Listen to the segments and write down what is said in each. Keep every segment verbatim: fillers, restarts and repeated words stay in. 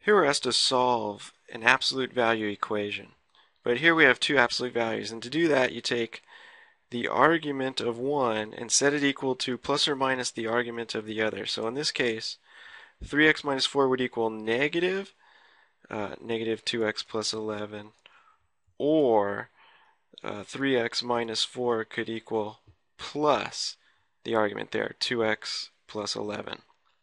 Here we're asked to solve an absolute value equation. But here we have two absolute values, and to do that you take the argument of one and set it equal to plus or minus the argument of the other. So in this case, three x minus four would equal negative, uh, negative two x plus eleven, or uh, three x minus four could equal plus the argument there, two x plus eleven.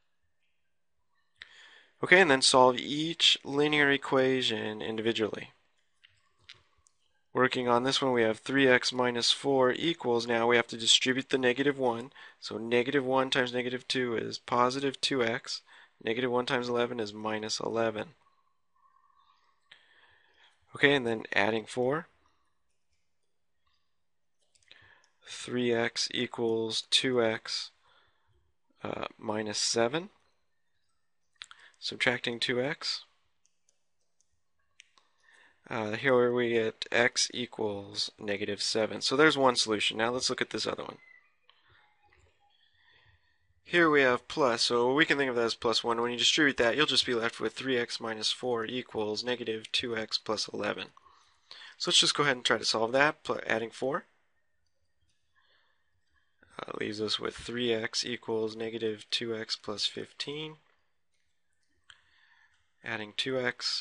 Okay, and then solve each linear equation individually. Working on this one, we have three x minus four equals, now we have to distribute the negative one. So negative one times negative two is positive two x. Negative one times eleven is minus eleven. Okay, and then adding four. three x equals two x uh, minus seven. Subtracting two x. Uh, here we get x equals negative seven. So there's one solution. Now let's look at this other one. Here we have plus, so we can think of that as plus one. When you distribute that, you'll just be left with three x minus four equals negative two x plus eleven. So let's just go ahead and try to solve that, adding four. Uh, leaves us with three x equals negative two x plus fifteen. Adding two x.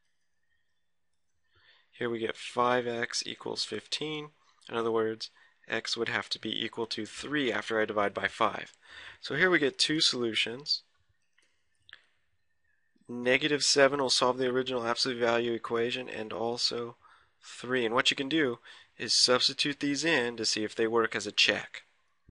Here we get five x equals fifteen. In other words, x would have to be equal to three after I divide by five. So here we get two solutions. Negative seven will solve the original absolute value equation, and also three. And what you can do is substitute these in to see if they work as a check.